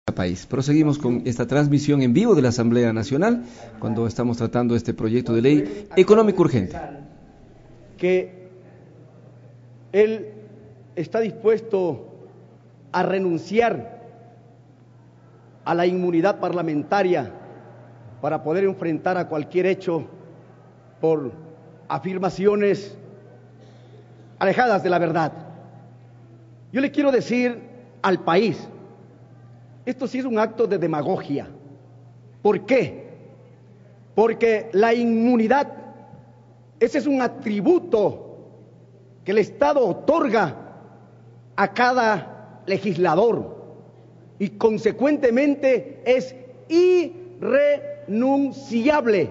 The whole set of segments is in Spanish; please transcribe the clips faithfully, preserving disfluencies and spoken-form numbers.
país. Proseguimos con esta transmisión en vivo de la Asamblea Nacional cuando estamos tratando este proyecto de ley económico urgente. Que él está dispuesto a renunciar a la inmunidad parlamentaria para poder enfrentar a cualquier hecho por afirmaciones alejadas de la verdad. Yo le quiero decir al país, esto sí es un acto de demagogia. ¿Por qué? Porque la inmunidad, ese es un atributo que el Estado otorga a cada legislador y consecuentemente es irrenunciable.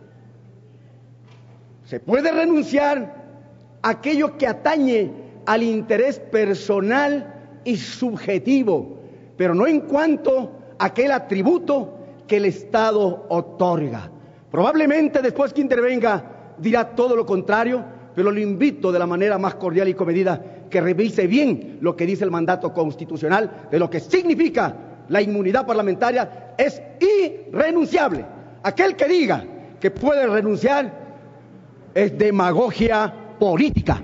Se puede renunciar a aquello que atañe al interés personal y subjetivo, pero no en cuanto a aquel atributo que el Estado otorga. Probablemente después que intervenga dirá todo lo contrario, pero lo invito de la manera más cordial y comedida que revise bien lo que dice el mandato constitucional de lo que significa la inmunidad parlamentaria. Es irrenunciable. Aquel que diga que puede renunciar es demagogia política.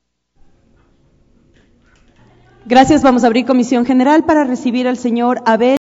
Gracias. Vamos a abrir comisión general para recibir al señor Abel